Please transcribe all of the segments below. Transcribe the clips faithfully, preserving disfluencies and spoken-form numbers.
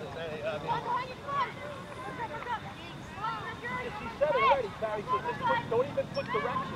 She said it already, Barry, so just put, don't even put direction.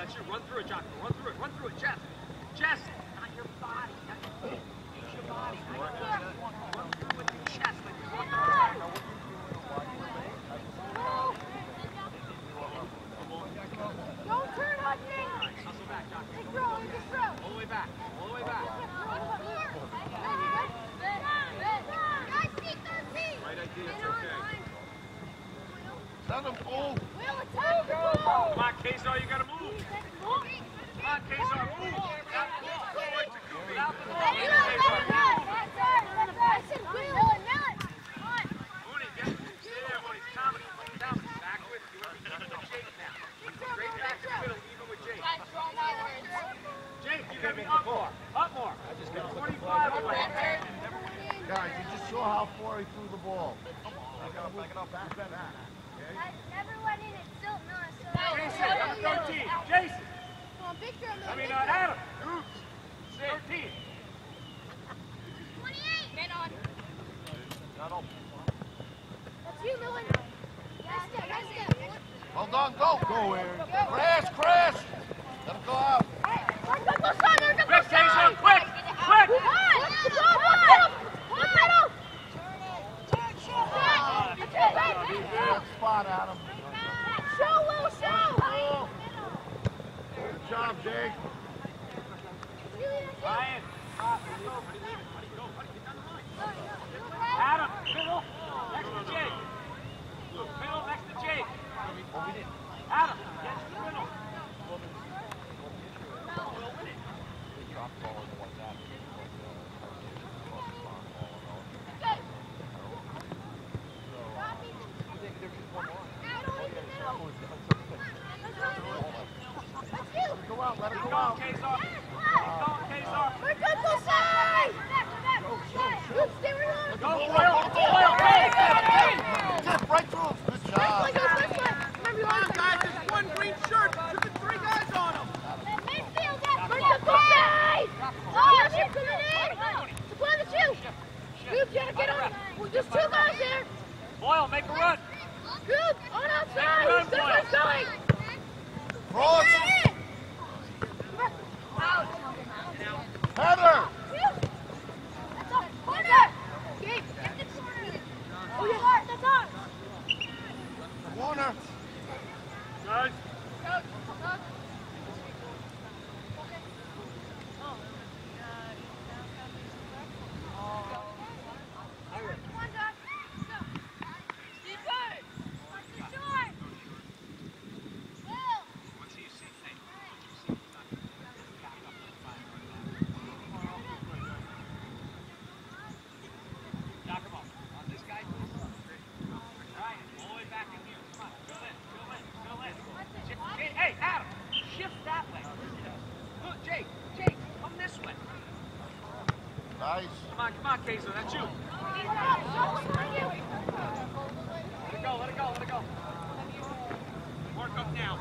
that's you. Run through it, Jocko. Run through it. Run through it, Jess. Jess, not your body. Use your body. Not your body. Run through with your chest like you're running around. Don't turn on me. Nice. Hustle back, Jocko. Just throw, just throw. All the way back. All the way back. Right idea. It's okay. Send them, Paul. We'll attack the ball. Come on, Kazar, you gotta move. Come on, Kazar, move. Without the ball. Go right to Cooper. Without the ball. Hey, Kazar. Mooney, get stay there, Mooney. Comedy. Down. Back with you. With Jake now. Straight back in the middle, even with Jake. Jake, you gotta be up more. Up more. twenty-five away. Guys, you just saw how far he threw the ball. Back it up, back it up, back that back. I never went in it, still not. Jason, number thirteen. Jason. Come on, Victor. I mean, uh, Adam. Oops. thirteen. twenty-eight. Men on. That's you, Millen. Nice step, nice step. Well done, go. Go, Aaron. Crash, crash. Let him go out. Quick, Jason, quick. Quick. Good spot, Adam. Show, Will, show. Good job, Jake. Ryan. Adam, middle. Next to Jake. Middle next to Jake. Adam, get to the middle. Go out, let him Keep go out. going, Kazar. Keep going, Kazar. We're good to side. Good, stay where you are. Go, Boyle. Boyle, go. Zip right through him. Good job. Come on, guys, there's one green shirt. There's three guys on him. Midfield, that's we're good to side. Oh, you're coming in. Supply the two. Good, Jenna, get on. Well, there's two guys there. Boyle, make a run. Good, on outside. He's gonna get going. Cross. Heather. That's up. Corner. Gabe, get the corner. Oh, your heart, that's on. Warner. Good. Coach, coach. Nice. Come on, come on, Kazar, that's you. Let it go, let it go, let it go. Work up now.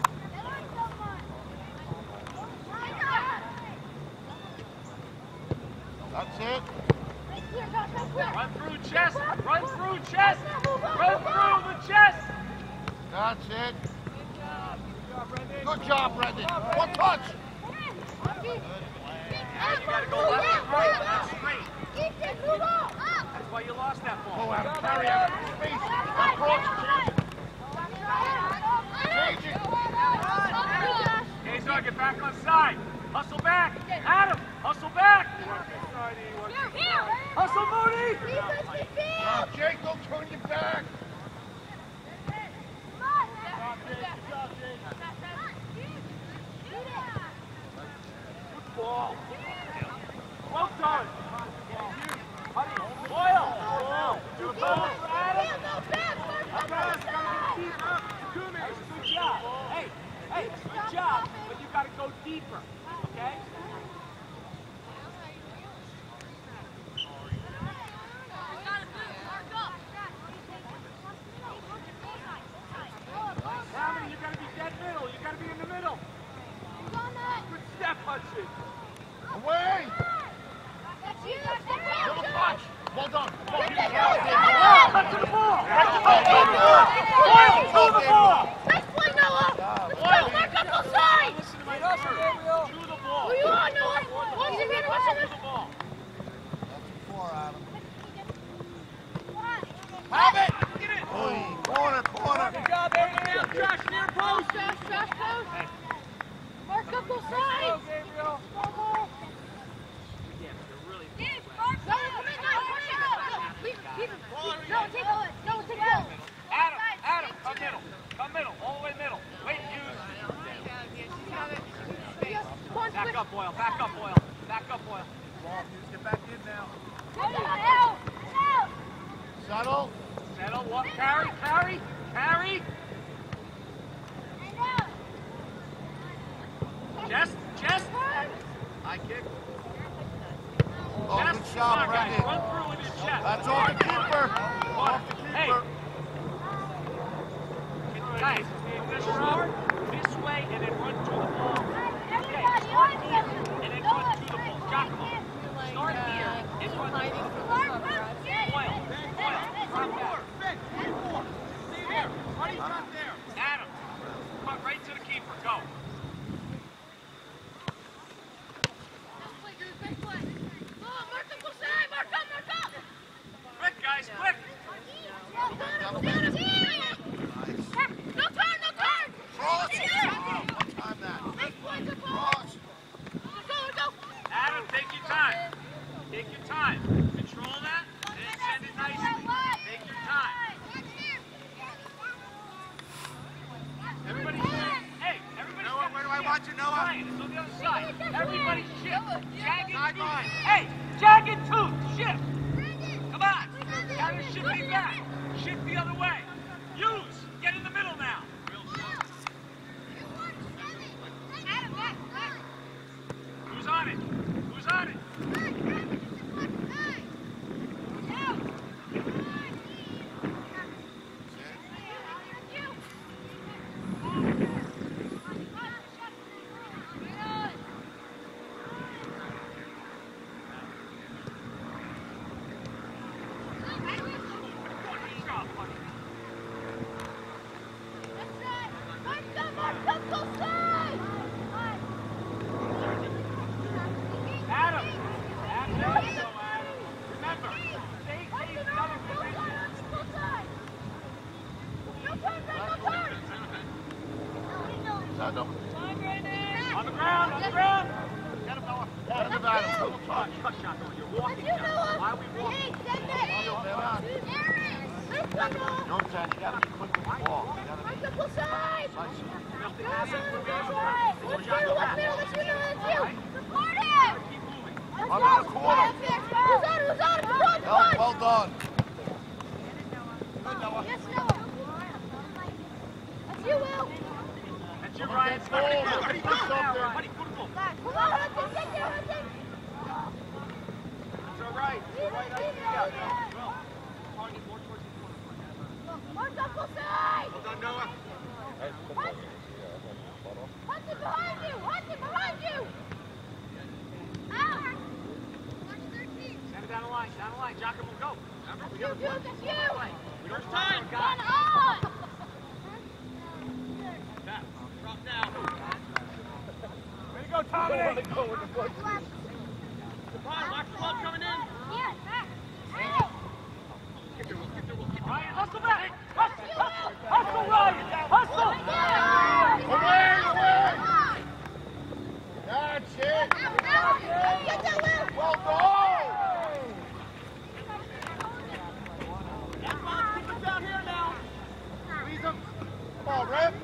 That's it. Run through chest, run through chest, run through the chest. That's it. Good job, Brendan. One touch. Now you gotta go left and right, not straight. That's why you lost that ball. Go, Adam. Carry out space. Now cross. Change it. Kazar, get back on side. Hustle back. Adam, hustle back. Hustle, Mooney. Now, Jake, don't turn your back. Good ball. Well done. Boyle. Two balls for Adam. Good job. Hey, hey, good job, but you got to go deeper, okay? Ramon, you got to be dead middle. You got to be in the middle. Good step, Hudson. Away. Double touch. Well done. Come on, get Boyle, cut to the ball. Boyle, to the ball. Nice play, Noah. Let's go. Back up the side. Josh, Josh, coach. Mark up both sides. Gabriel. Yeah, they're really Dave, Mark up. No, come in, no, come in. No, keep, keep it. No, take it. No, take it. Adam, Adam, come middle. Come middle, all the way middle. Wait, use. Back up, Boyle. Back up, Boyle. Back up, Boyle. Get back in now. Out, out. Settle. Settle. What? Carry, carry, carry. Chest, chest. High kick. Oh, Oh, good shot, Brendan. Run through with his chest. That's off the keeper. Off the Hey. keeper. Guys, this hard, this way, and then run to the ball. Okay, start here, and then run to the ball. Giacomo, start here, and run to the ball. Boyle, Boyle, drop that. Ben, four. Stay there. Money's not there. Adam, come right to the keeper, go. Quick, guys, quick. Cross. What time that? Cross. Adam, take your time. Take your time. Control that, and then send it nicely. Take your time. Everybody shift. Hey, everybody Noah, shift. where do I want you, Noah? Ryan, it's on the other side. Everybody shift. Jagged tooth. Hey, jagged tooth. Shift. Come on. Gotta shift me back. Shift the other way. Use. Get in the middle now. Who's on it? Who's on it? Good job, buddy. Adam. Adam, there you go, Adam. Remember, stay safe in the other position. Settle. On the ground, on the ground. Get him, Noah. Get him, Adam. Double touch. Touch shot, though. You're walking down. Why are we walking? Your turn. You gotta be quick with the ball. You gotta be Side. decisive. Let's do, let's do, let's do. Support him. Keep moving. Let's I'm go. in the corner. Who's on, who's on? Come on, come Well, on. well done. Yes, Noah. That's you, Will. That's your Ryan. Get goal. Buddy, Get put it something. down. Buddy, put it goal. Come on, Hudson, get there, Hudson. It's all right. It's the right idea. Well, target more towards the corner. Mark up both sides. Well done, Noah. Hudson. Hudson behind you. Hudson behind you. Out. Send it down the line. Down the line. Giacomo, go. Remember, we You, got you, that's you. We don't time. Run on. Back. Drop down. Way to go, Tommy. Way to go with the foot. Come on, watch the ball coming in. Yes, back. Out. Ryan, hustle back. Hustle, hustle, hustle, Ryan. Hustle. Away, away. That's it. Get that, Will. Well done. Keep it down here now. Squeeze him. Come on, Rip.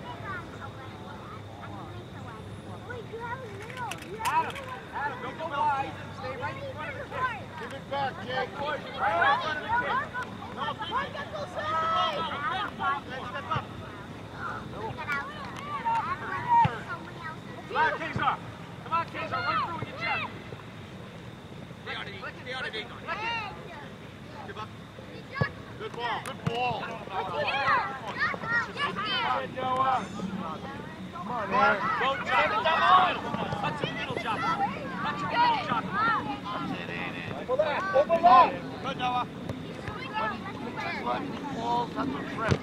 Adam, Adam, don't go wide. Stay right in front of the kid. Give it back, Jake. Right in front of the kid. Mark up both sides. Step up. Come on, Kazar. Come on, Kazar. Run through with your chest. Flick it, flick it, flick it. Give up. Good ball. Good ball. Yes, Noah. Come on, Aaron. Go, Giacomo. Down the middle. Touch in the middle, Giacomo. Touch in the middle, Giacomo. Open that. Open that. Good, Noah. When he falls, that's a trip.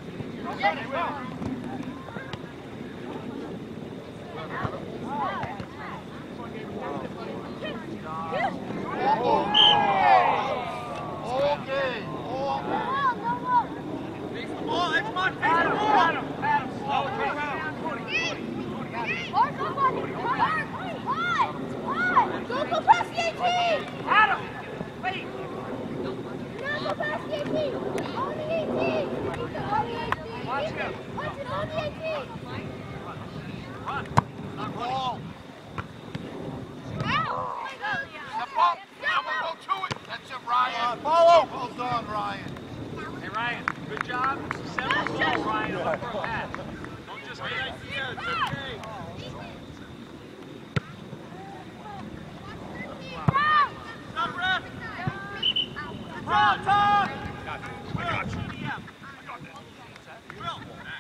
Okay. Face the ball. That's my face the Adam, ball. Adam, Adam, slow. Turn around. Don't just get idea. It's okay. Stop, ref. Ball, Tom. I got you. I got that. Will.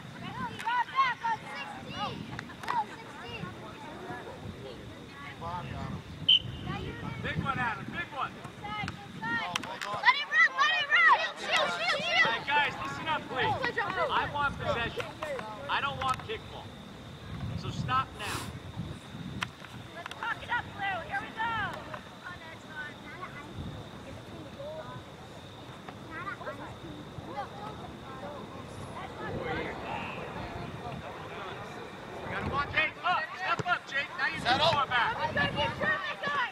Big one, Adam. Big one. Let it run, let it run. Shield, shield, shield. Hey, guys, listen up, please. I want possession. I don't want kickball. So stop now. Let's talk it up, Blue. Here we go. You gotta walk Jake up. Step up, Jake. Now you're Settle. too far back. I'm going to get through my guy.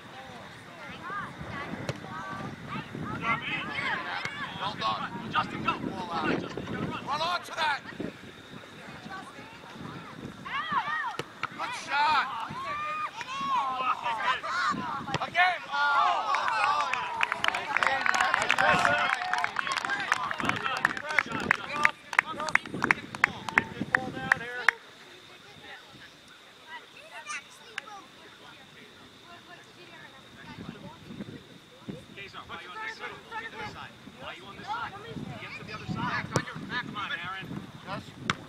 Well done. Justin, go. Come on, Justin. You gotta run. Run on to that. Good shot. Again. Oh, well done. Well done. Good shot, Justin. Keep the ball down here. Kazar, why are you on this side? Get to this side. Why are you on this side? Get to the other side. Back on your back. Come on, Aaron. Yes.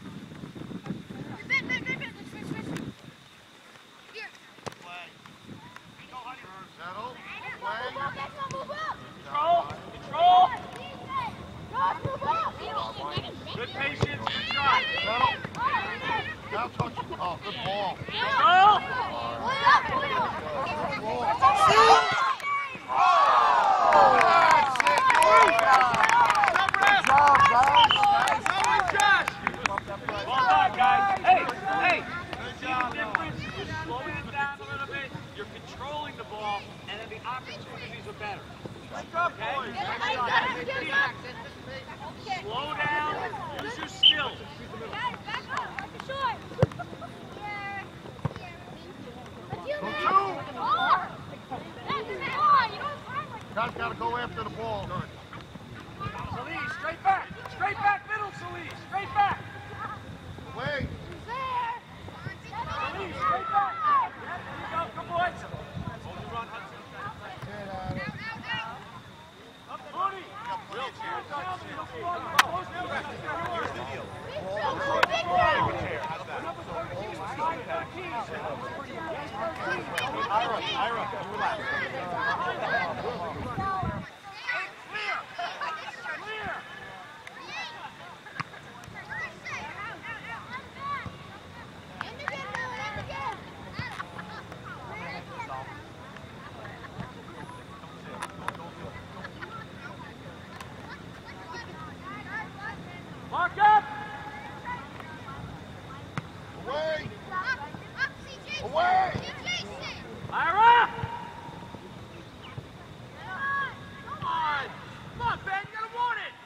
Settle. Play. Control. Control. Good patience. Good try. Now touch. Oh, good ball. Control. That's it. Good job, guys. Well done, guys. Hey, hey. See the difference? You're slowing it down a little bit. You're controlling the ball, and then the opportunities are better. Okay? Slow down. Use your skills. Guys got to go after the ball. Solis, straight back. Straight back middle, Solis. Straight back. Wait. Solis, straight back. There you go. Good boys. Hold the run, Hudson. Mooney. Will, cheers. Down. He'll score. Close to the Here's the deal. Number thirteen. Slide thirteen. Ira, Ira, relax. Clear. Clear. Mark up. Away. Away. Ira. Come on. Come on, Ben. You gotta want it.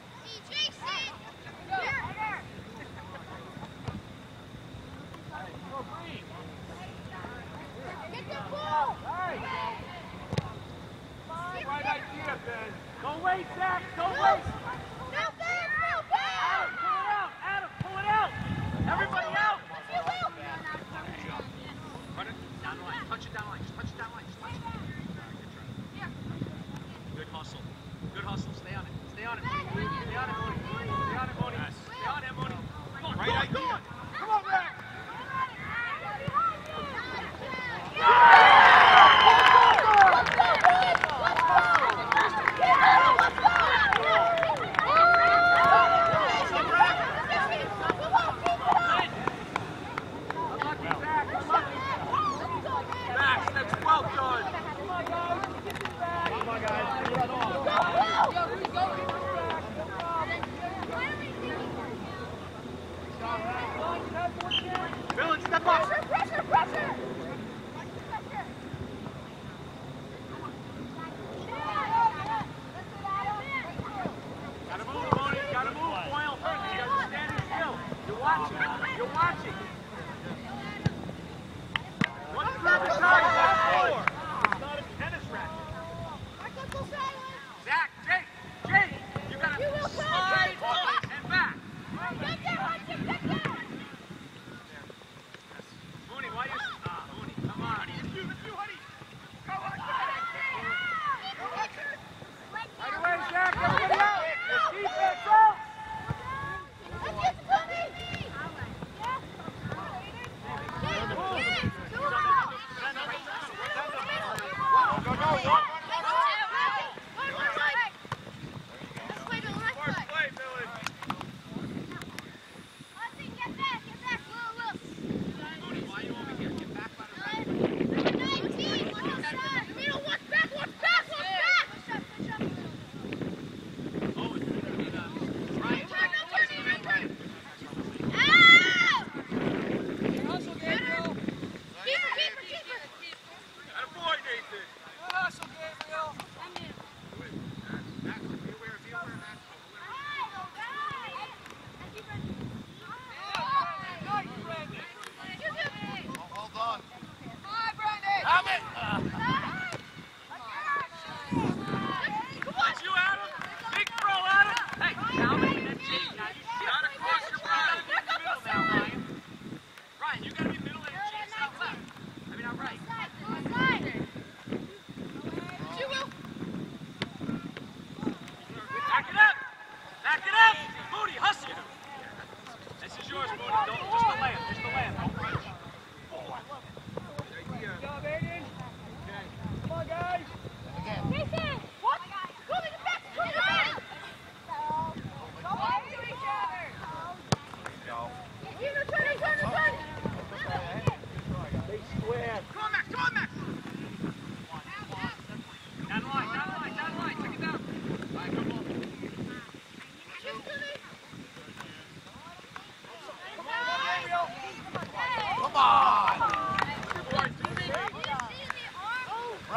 Go green. Get the ball! Right idea, Ben. Don't wait, Zach. Don't wait. No, Ben! No, Adam, Ben! pull it out. Adam, pull it out. Everybody out. You will! Run it down the line. Touch it down the line. Just touch it down the line. Just touch it. Good hustle. Good hustle. Stay on it. Stay on it, Mooney. Stay on it, Mooney. Stay on it, Mooney. Stay on it, Mooney. Come on, right idea. Come on, man. Max, that's well done. Come on, guys. Get this back. Come on, guys. Get it off. Village, step up. Pressure, pressure, pressure! Gotta move, Mooney. Gotta move. Boyle first. You gotta stand still. You're watching. You're watching. One through the time. That's four. It's not a tennis racket. Zach, Jake, Jake, you gotta You will slide slide. and back. Get there, Hudson!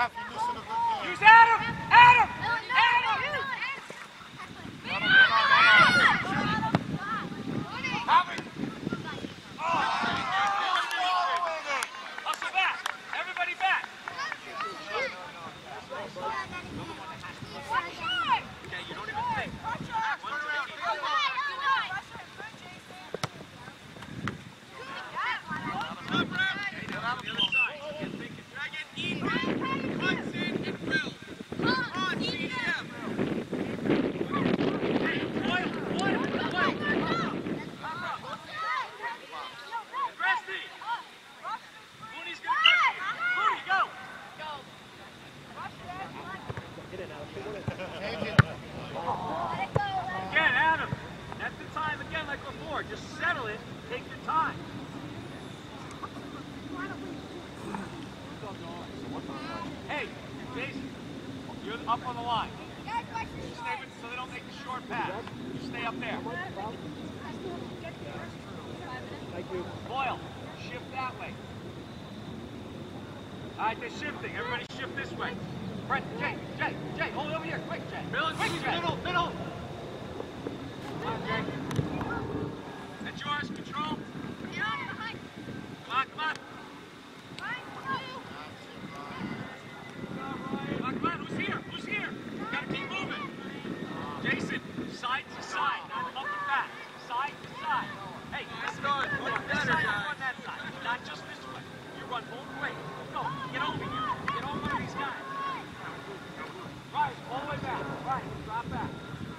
Ralph, you're missing a good game. Use Adam! Adam! No, no, Adam! no, Have it! Hustle back! Everybody back! Okay, you don't even think. Again, Adam, that's the time again like before. Just settle it, take your time. Hey, Jason, you're up on the line. You stay with, so they don't make the short pass. You stay up there. Boyle, shift that way. All right, they're shifting. Everybody shift this way. Brent, Jay, Jay, Jay, hold it over here. Quick, Jay. Quick, Jay. Middle, middle. Come on, Jay. That's yours. Control. Come on, come on. Come on, come on. Who's here? Who's here? You gotta keep moving. Jason, side to side, not up and back. Side to side. Hey, this is on this side, on that side. Not just this way. You run both ways. Go. Get over here. Get over one of these guys. Right, all the way back. Right, drop back.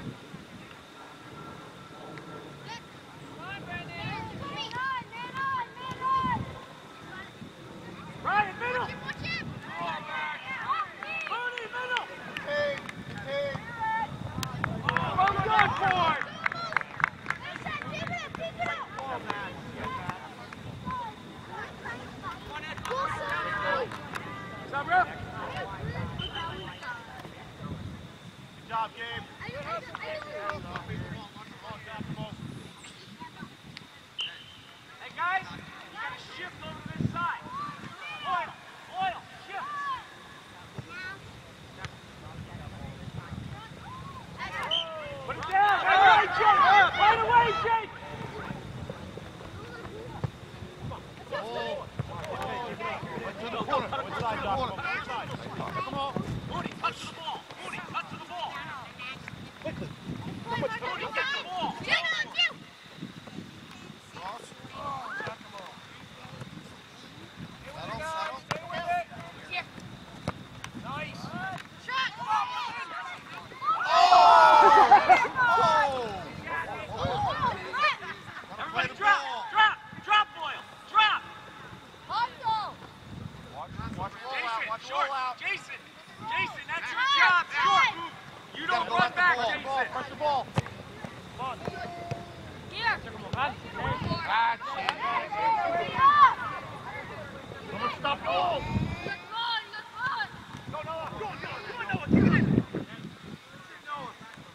Right, middle. Mooney, middle. Hey, hey. Well done, Ford. Is that ref? Good job, Gabe. Hey guys, you gotta shift over to this side. Oil, oil, shift. Put it down. Right away, Jake. Right away, Jake. To the corner. Which side, Josh? Which side? Come on. Mooney, touch to the ball. Mooney, touch to the ball. Quickly. Mooney, get the ball. Cross. Attack them all. Settle, settle. Stay with it. Nice. Everybody drop, drop, drop, Boyle, drop. Watch, watch the roll out. Jason, Watch the short. roll out. Jason, Jason, that's your job. Short. You Gotta don't go run at the back, ball. Jason. Ball. Press the ball. Someone stop the ball. Go, Noah. Go, Noah. Go, Noah. Give it in. Noah.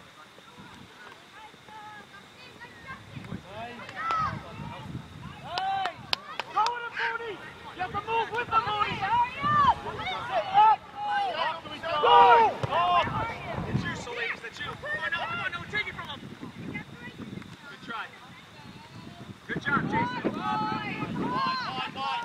Go with him, Mooney. You have to move with him, Mooney. Up. Go. It's you, Solis. That's you. Come on, Noah. Come on, Noah. Take it from him. Good try. Good job, Jason. Fine, fine, fine.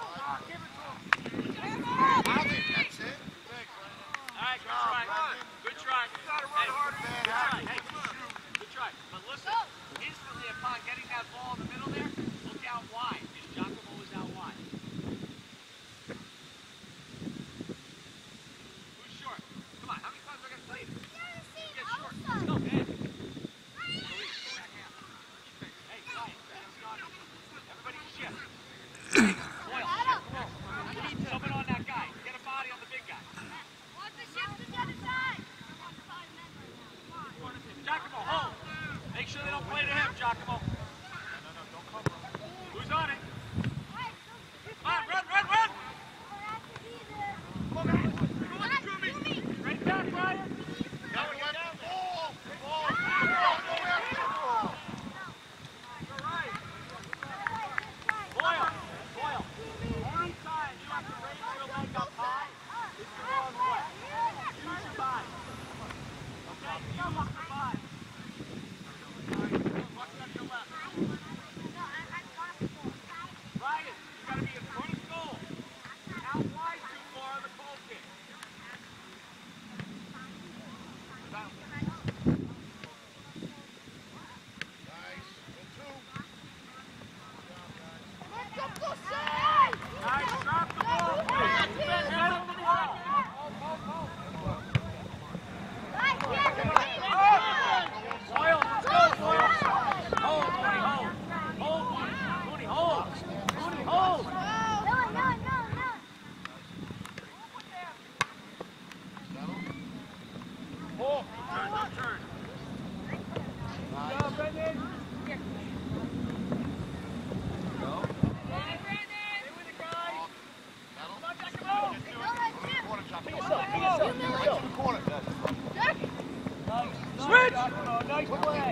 Alvin, that's it. All right, good try. Good try. Hey, good try. Hey, good try. But listen, instantly upon getting that ball in the middle there, look out wide, because Giacomo is out wide. gotta be in front of goal. Out wide too far on the goal kick. Nice, drop the ball. Set up the ball. Boyle, let's go, Boyle. Hold, Mooney, hold. Hold, Mooney. Mooney, hold. Mooney, hold. Hold. Turn, no turn. Good job, Brendan. Go. Stay with it, guys. Come on, Jack, come on. Switch! Nice play.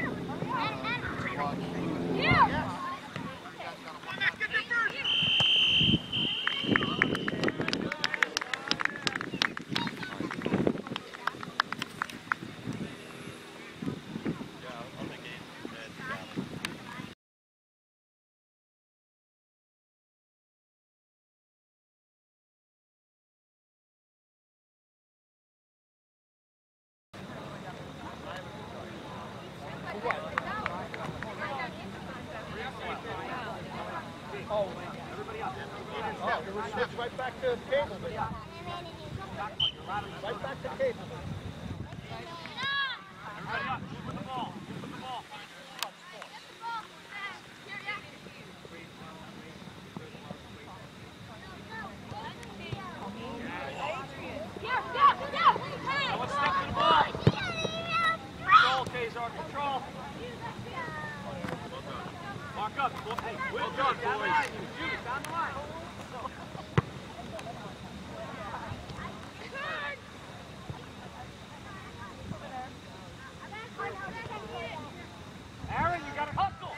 Switch right back to cable. Right back to cable. Everybody up. Shoot with the ball. Shoot with the ball. Now let's step to the ball. Control, Kazar. Control. Mark up. Hey, well done, boys. Down the line. Shoot, down the line. Aaron, you gotta hustle.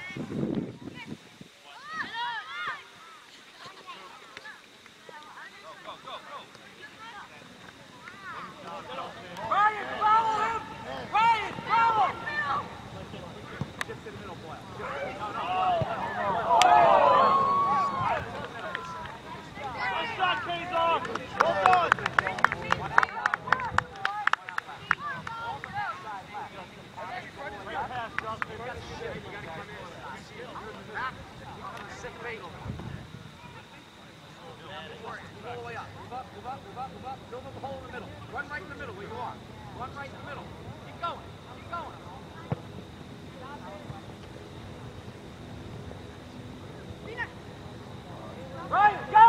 Go, go, go. Ryan, follow him! Ryan, follow! Just in the middle, boy. No, no. Nice shot, Kazar. Well done. All the way up. Move up, move up, move up, move up. Fill the hole in the middle. Run right in the middle where you are. Run right in the middle. Keep going. Keep going. Ryan, go!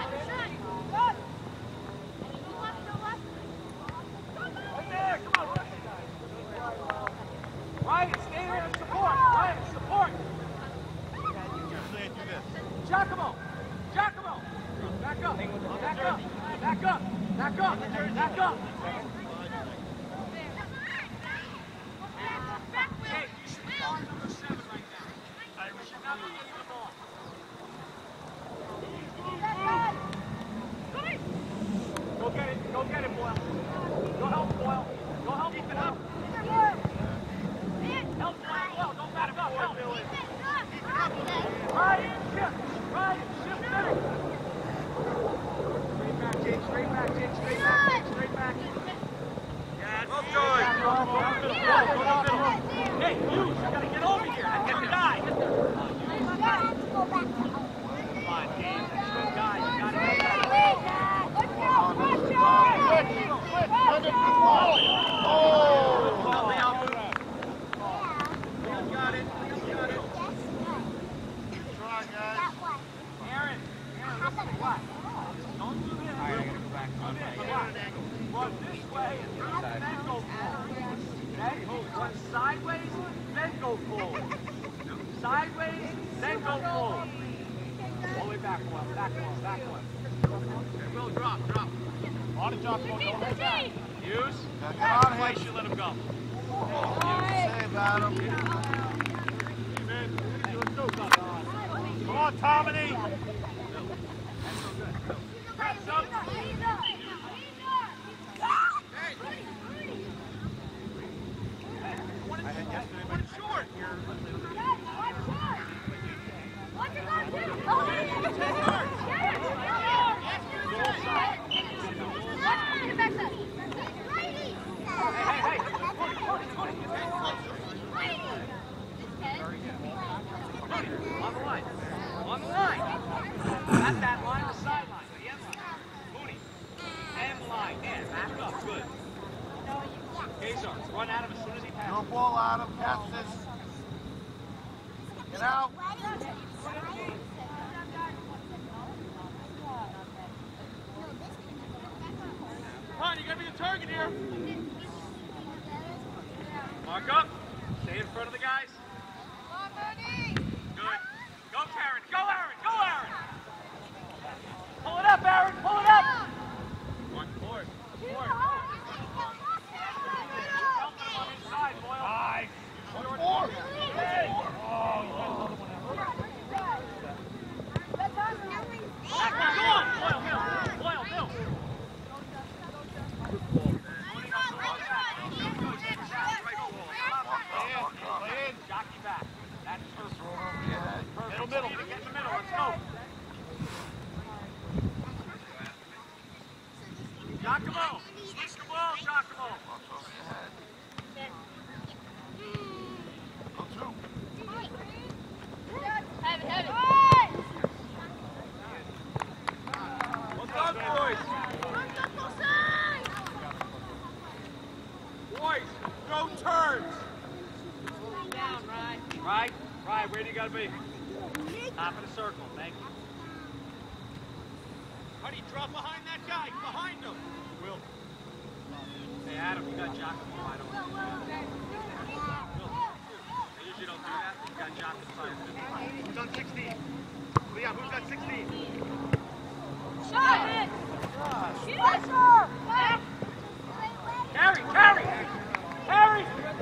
Right there, come on. Ryan, stay there and support. Ryan, support. Giacomo! Giacomo! Back up! Back up! Back up! Back up! Back up! Hey, you should be on number seven right now. We should not be getting the ball. Go get it! Go get it, Boyle! Go help Boyle! Go help him up! Help Boyle! Don't back up! Help! Ryan, shift! Ryan, shift middle! Straight back, Jake, straight back, Jake, straight back, Jake, straight back. Yes. Well done. Hey, you, you gotta get over here and get the guy. Come on, Dave, that's good guy. You gotta get that. Oh! You got it, you got it. Try, guys. Aaron, Aaron, listen, what? Don't do this. All right, I gotta go back. Run this way and then go forward. Okay? Run sideways, then go forward. Sideways, then go forward. All the way back one, back one, back one. Okay, Will, drop, drop. On the drop, don't hold back. Hughes, get on place, you let him go. Save Adam. Come on, Tomini. Press up. What is short here? Mark up. Stay in front of the guys. Good. Go, Karen. Go, Aaron. Go, Aaron. Pull it up, Aaron. Pull it up. One, four. Four. Inside, Boyle. Nice. One, four. Hey. Oh, you got another one. Back, back, go on. Boyle, Bill. Boyle, Bill. Jockey back. That's perfect. Middle, middle. Get in the middle. Let's go. Giacomo. Switch the ball, Giacomo. Go two. Have it, have it. What's up, boys? Boys, no turns. Down, right. Right, right. Where do you gotta be? Top of the circle. Thank you. Honey, drop behind that guy. Behind him. Will. Hey, Adam, you got Giacomo wide open. Will. They usually don't do that. You got Giacomo. Who's on sixteen? Leon, who's got sixteen? Shot it! Yes, sir! Carry, carry! Carry!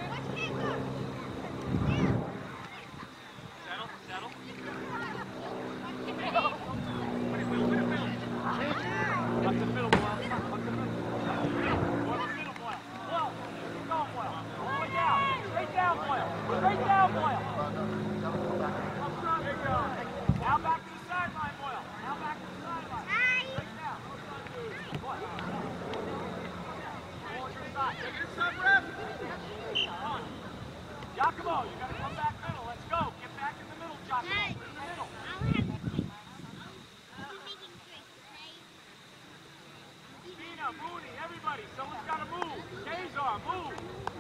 Settle, settle. Win it, Will, win it, Will. Up to the middle, Boyle. Up to the middle. Boyle, up the middle, Boyle. Boyle, keep going, Boyle. All the way down. Straight down, Boyle. Straight down, Boyle. There you go. Now back to the sideline, Boyle. Now back to the sideline. Straight down. Boyle. Ball your side. Take it inside, ref. Come on. Giacomo, you gotta come back middle. Let's go. Get back in the middle, Giacomo. In the middle. Tina, Mooney, everybody. Someone's gotta move. Kazar, move.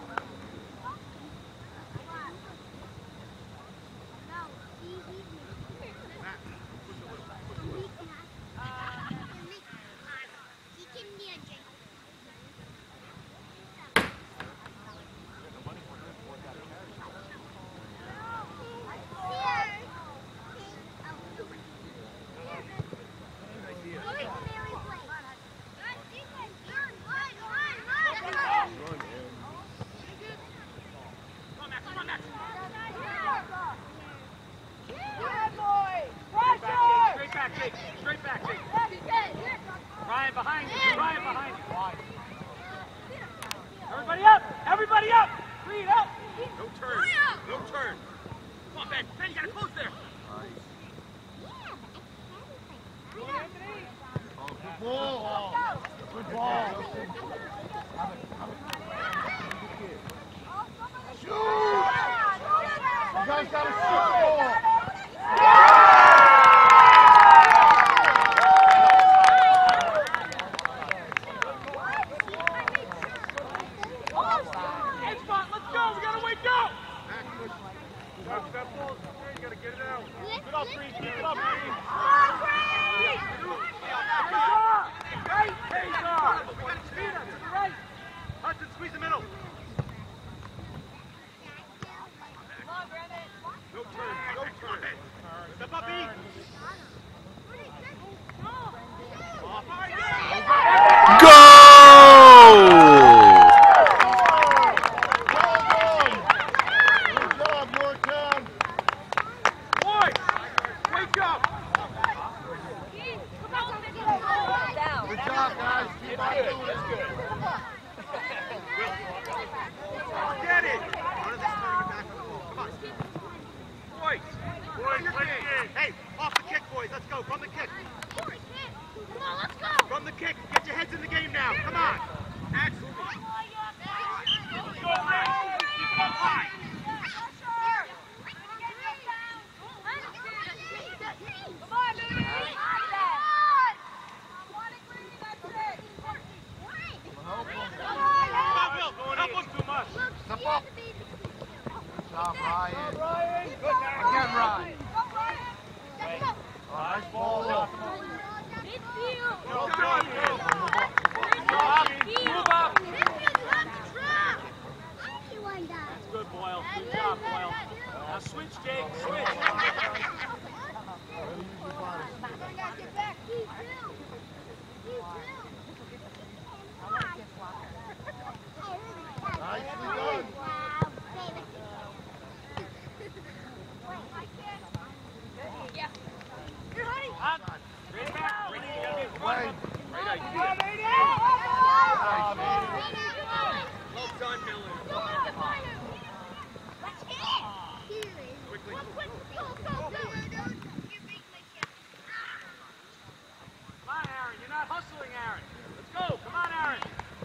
Straight back, Jake. Straight back, Jake. Ryan behind you. Ryan behind you. Everybody up! Everybody up! Reed up! No turn. No turn. Come on, Ben. Ben, you gotta close there. Oh, good ball. Good ball. Shoot! You guys gotta shoot the ball. Head spot, let's go! We gotta wake up! That, that ball's there, you gotta get it out. Get up, Reed. Get up, Reed. Oh, Brady! Good job! Switch, Jake, switch. Get back. You too. You too. Nicely done. Yeah. Here, honey. On. Straight back. Brady, you gotta be in front of him. Great idea. Nice, Well done, Miller. Quickly. Come on, Aaron. You're not hustling, Aaron. Let's go. Come on, Aaron.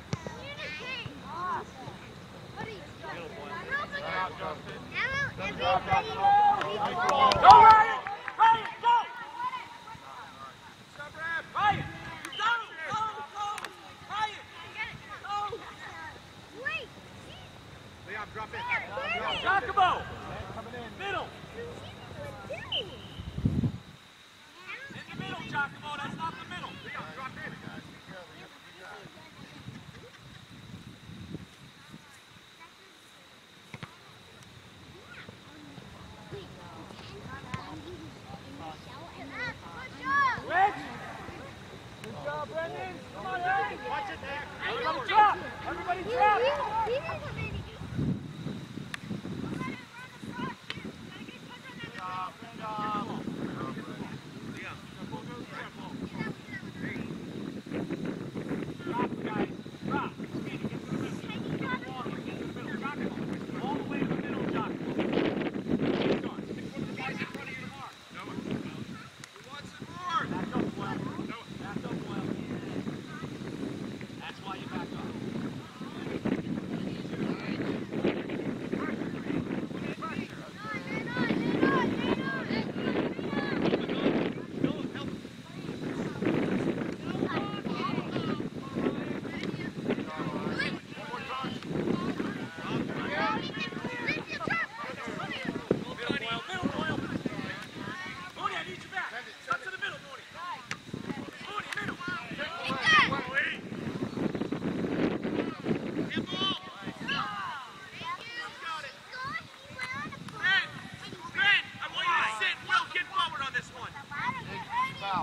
Go, Ryan. Ryan, go. Stop, Ryan. Ryan. Go, go, go. Ryan. Go. Leon, drop in. Giacomo. Middle. In the middle, Giacomo. That's not the middle. Leon, drop in. Rich. Good job, Brendan. Come on, Aaron. Watch it there. Everybody drop. Everybody drop. Drop, guys. Drop. Speedy, get to the middle. Come on, get to the middle. Giacomo. All the way to the middle, Giacomo. Keep going. Pick one of the guys in front of you tomorrow. Who wants some more? Back up, Boyle. Back up, Boyle. That's why you back up. Middle, Boyle. Middle, Boyle. Mooney, I need you back. Cut to the middle, Mooney. Mooney, middle. Get ball. Ben, Ben, I want you to sit. Will, get forward on this one. Foul.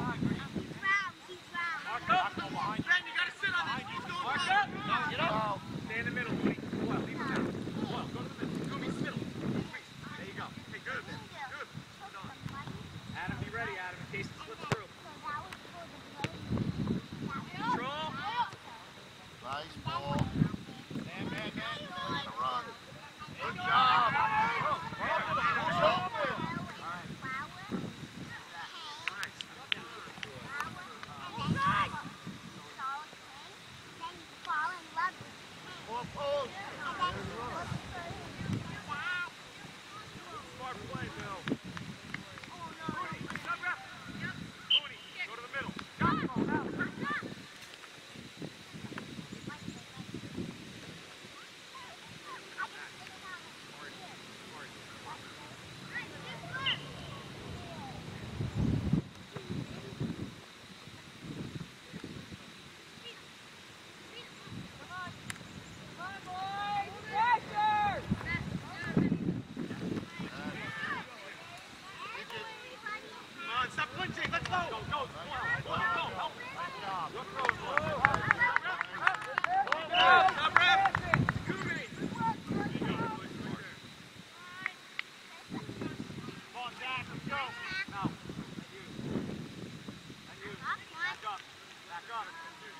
Mark up. Ben, you got to sit on this. He's going Mark forward. up. Get up. Stay in the middle, Mooney. Boyle, leave him down. Boyle, go to the middle. Go meet the middle. There you go. Hey, good. Good. Hold on. Adam, be ready, Adam, in case it slips through. Control. Nice ball. Man, man, man. Run. Good job. Push open. More post. Smart play, Bill. Stop rep. Mooney, go to the middle. Giacomo, now. Come on, stop punching. Let's go. Go, go. Go, go. Help. You're throwing, Boyle. Stop rep. Kumi. Come on, Zach, let's go. Now. And you. And you. Back up. Back up.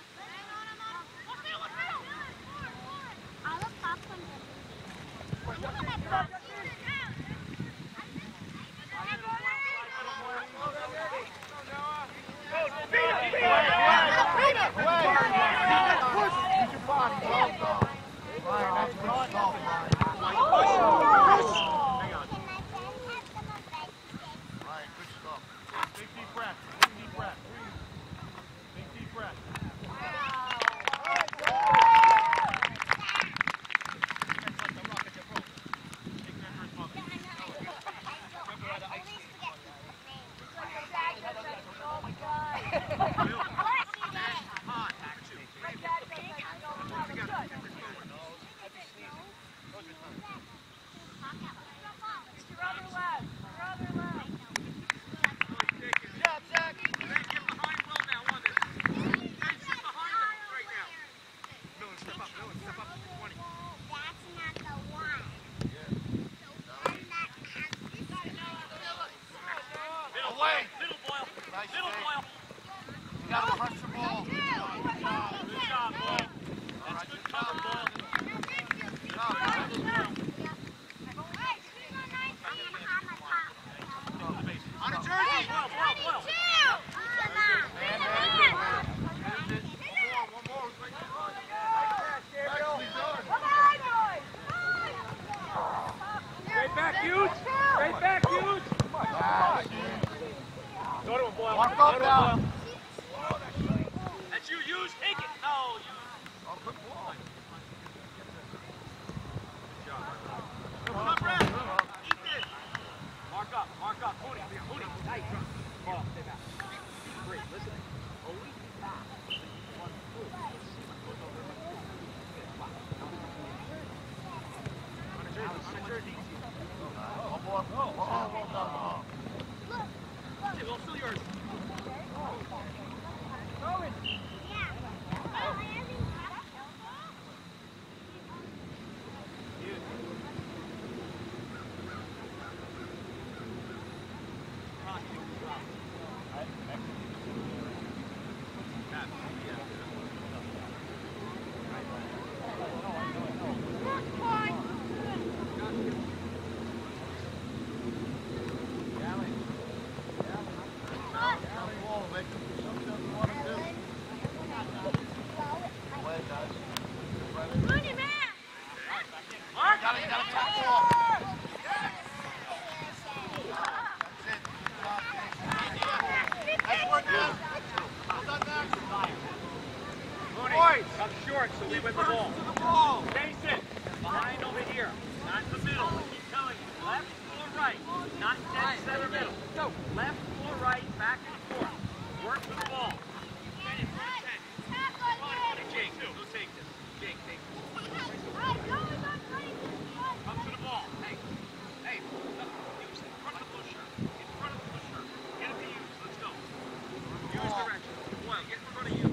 Use your body. Well done. Ryan, that's good stuff, Ryan. Ryan, good stuff. Big deep breath. Big deep breath. Big deep breath. Other way. You gotta press the ball. Good job, Bull. That's good cover, Bull. Good job, man. On a jersey. Well, well, well. Man, man, man. One more, one more. Nicely done. Straight back, huge. Straight back, huge. Nice. Go to him, Boyle. Walk Go up to him, now. Boyle. That's you, use. Take it. No, you. Oh, good ball. Come on, Brad. Eat this. Mark up, mark up. Mooney, Mooney. Nice. Ball, stay back. Great, listen. Only back. One, two. On a jersey, on a jersey. One more. Oh, well done. Okay, well, still yours. Mark. Gotta, gotta tap ball. That's what it is. Well done, Max. Mooney, come short so we win the ball. To the ball. Jason, behind over here. Not in the middle. I keep telling you. Left or right. Not dead center middle. Go. Left or right, back and forth. Work with the ball. Come on, Jake, go take this. Jake, take this. Come to the ball. Hey, hey, look, use in front of the blue shirt. In front of the blue shirt. Get it to use. Let's go. Use direction. Boyle, get in front of you.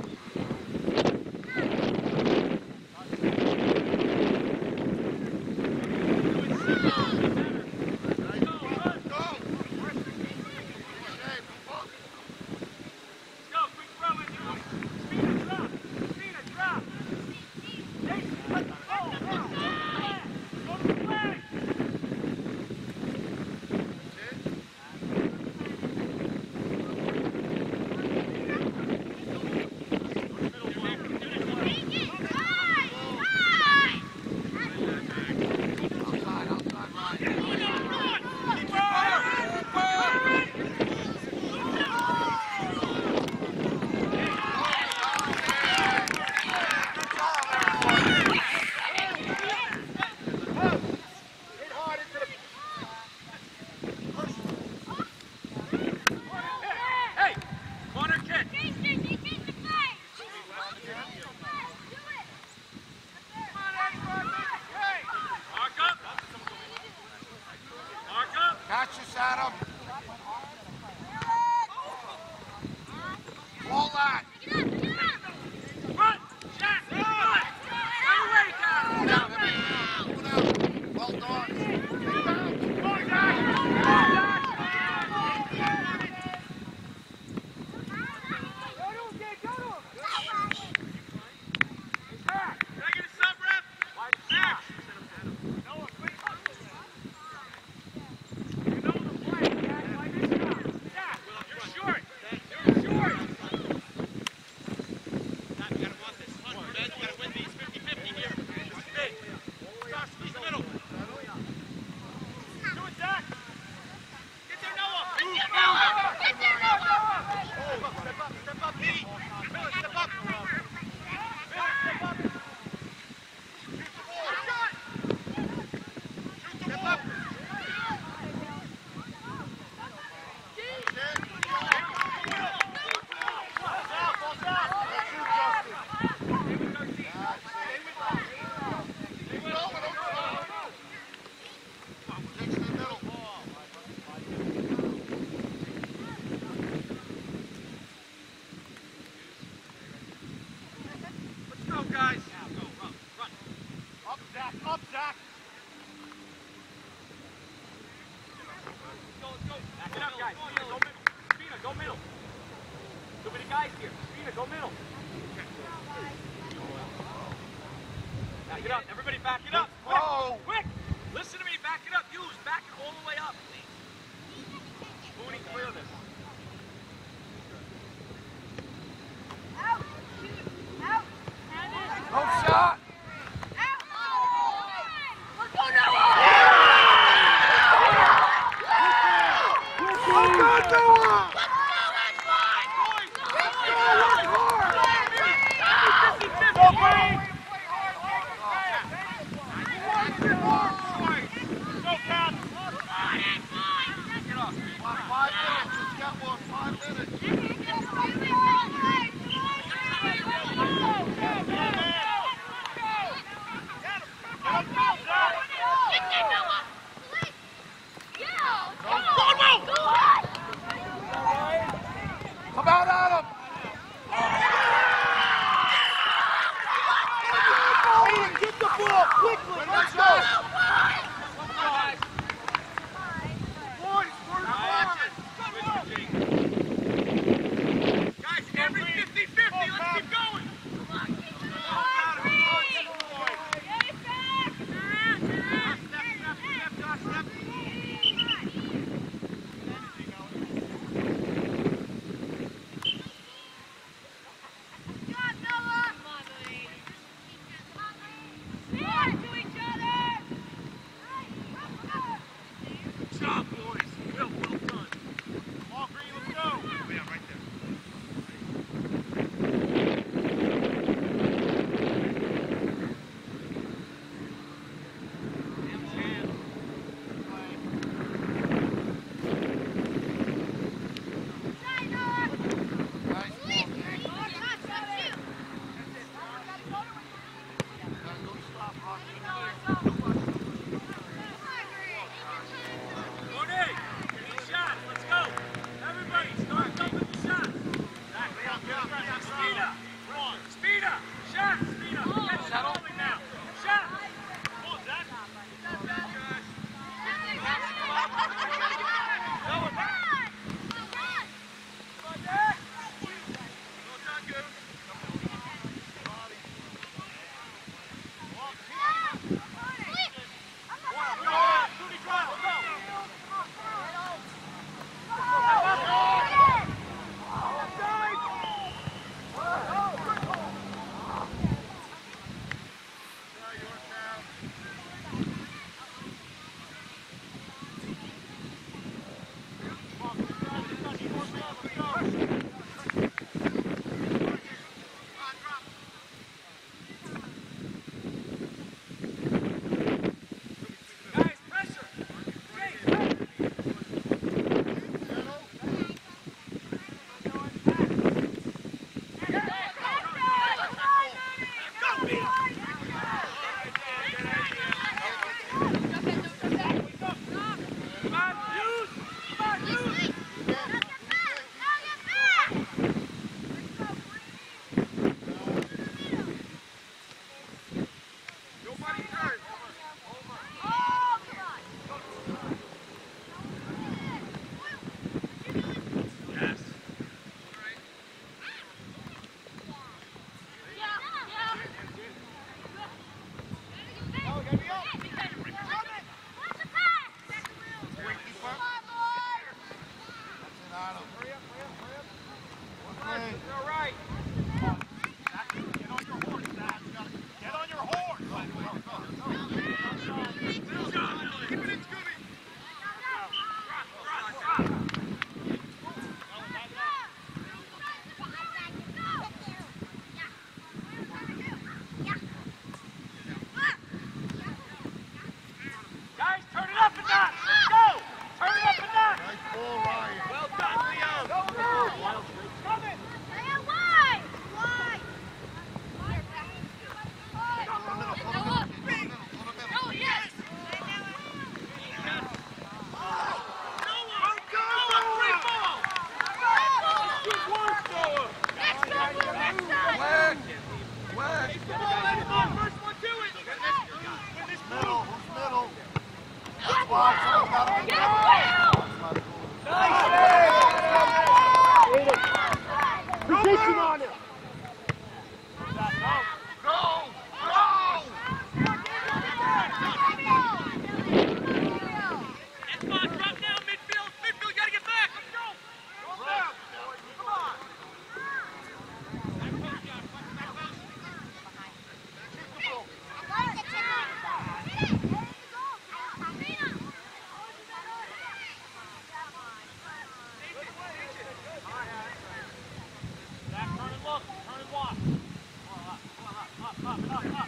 Catch us, Adam. Ball line. Run! Jack! Run! Run away, guys! Go down, go down. Well done. Come on, guys! Come on, guys! Can I get a sub rep? Max! Noah, quick. You know the play, Jack. Like this guy. Jack, you're short. You're short. many guys here. Spina, go middle. Back it up. Everybody back it up. Quick. Oh. Quick. Listen to me. Back it up. Use. Back it all the way up, please. Mooney, clear this. Out. Out. No shot. Let's go now. Come out, Adam! Aiden, get the ball quickly! Let's go! Boys, we're the Guys, every fifty fifty, let's keep going. Job, boys. Well, well done. Come on, Green, let's go. Yeah, right there. Mooney, any shots? Let's go. Everybody, start up with the shots. Spina. Spina. Shot. Spina. Get settling now. Shot. Come on, Zach. Guys, pressure. Jake, go, Peter. Come on, use. Come on, use. Nobody hurt. Yes. All right. Get on your horse, Zach. Get on your horse. Keep it in, Scooby. Drop, drop, drop. Guys, turn it up a notch. Let's go. Turn it up a notch. Nice ball, Ryan. Well done, Leo. Go, go. Coming. Why? Why? Oh, yes. Wag! Wag! Middle, who's middle? Watch, I got him in Get the him, Will! middle. Nice. chasing on him. Go! Go! Come on, drop down midfield. Midfield, you gotta get back. Let's go. Go down, boys. Come on. Back post, Josh. Back post. Keep the ball. Back, turn and look. Turn and watch. Come on, up, come on, up, up, up, up, up.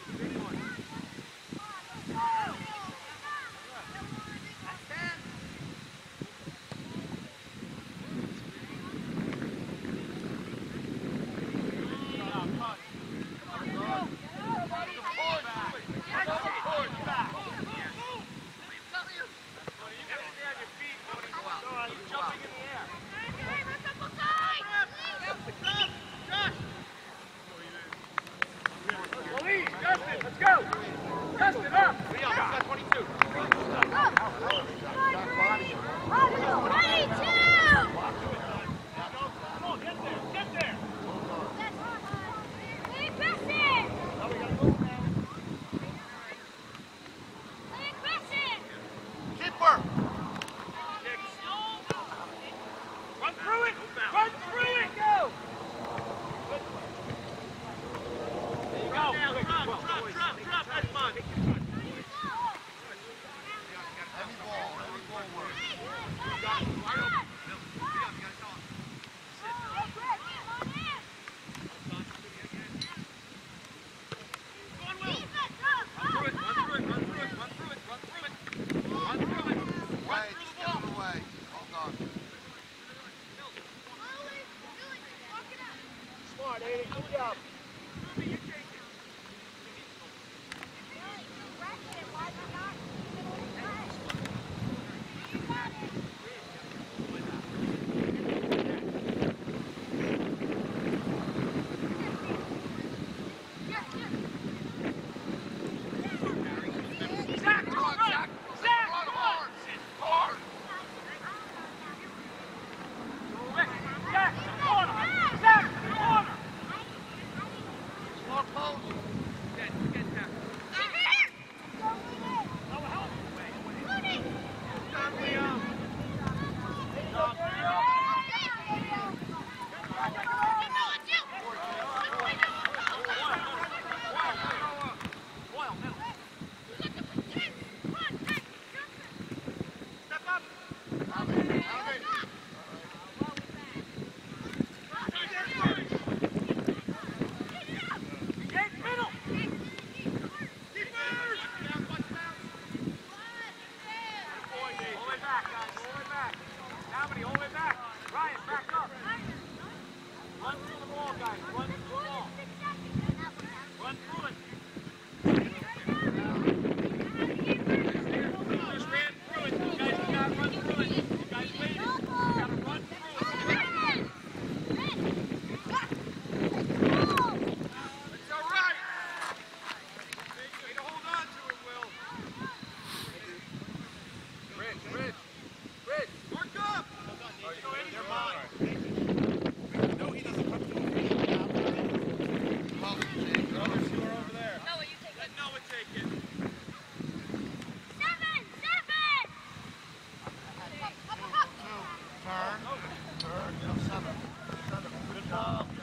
Louise, Justin, let's go. Justin, up. Leon, you got twenty-two. Come on, get there, get there. Keeper. Run through it! Run through it! Go! There you go. Drop, drop, drop, drop, drop. That's fun. Heavy ball. Heavy ball work. Run through it, run through it, run through it, run through it, run through it. Run through it. Away. Just get him away. Hold on. Smart, Aiden. Good job. Zach, come on, Zach! Zach, come on! Hard. Rick, Zach, corner! Zach, corner! Smart post. Get, get that. No, help! Stop, Leo! Stop, Leo! Boyle, middle. Step up! Have it. Have it. Get middle! Keepers! All the way back, guys, all the way back. Comedy, all the way back. Ryan, back up. Run through the ball, guys. Run through the ball. Run through it. You just ran through it. You guys gotta run through it. You guys waited. You gotta run through it. It's all right. Way to hold on to it, Will. Rich, Rich, Rich. Work up. They're mine. No, he doesn't come to Post, Jake. the other two are over there. Let Noah take it. Two. Turn. Turn. Seven. Seven. Good job.